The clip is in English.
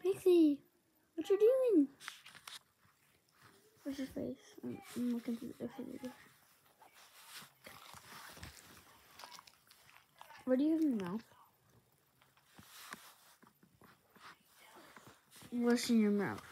Pixie, what you doing? Where's your face? I'm looking through the video. What do you have in your mouth? What's in your mouth?